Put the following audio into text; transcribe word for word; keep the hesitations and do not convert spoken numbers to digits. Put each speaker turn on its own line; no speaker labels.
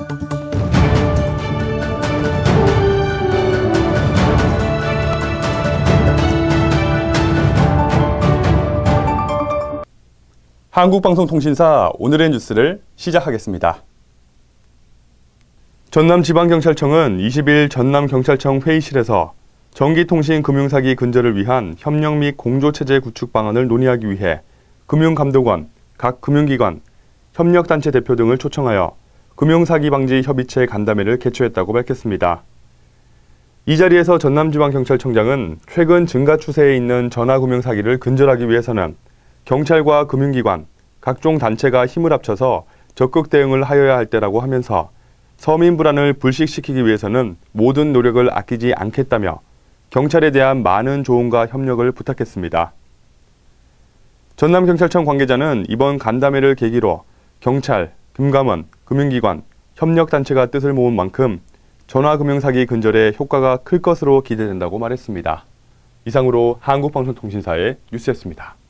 한국방송통신사 오늘의 뉴스를 시작하겠습니다. 전남지방경찰청은 이십일 전남경찰청 회의실에서 전기통신금융사기 근절을 위한 협력 및 공조체제 구축 방안을 논의하기 위해 금융감독원, 각 금융기관, 협력단체 대표 등을 초청하여 금융사기 방지 협의체 간담회를 개최했다고 밝혔습니다. 이 자리에서 전남지방경찰청장은 최근 증가 추세에 있는 전화금융사기를 근절하기 위해서는 경찰과 금융기관, 각종 단체가 힘을 합쳐서 적극 대응을 하여야 할 때라고 하면서 서민 불안을 불식시키기 위해서는 모든 노력을 아끼지 않겠다며 경찰에 대한 많은 조언과 협력을 부탁했습니다. 전남경찰청 관계자는 이번 간담회를 계기로 경찰, 금감원, 금융기관, 협력단체가 뜻을 모은 만큼 전화금융사기 근절에 효과가 클 것으로 기대된다고 말했습니다. 이상으로 한국방송통신사의 뉴스였습니다.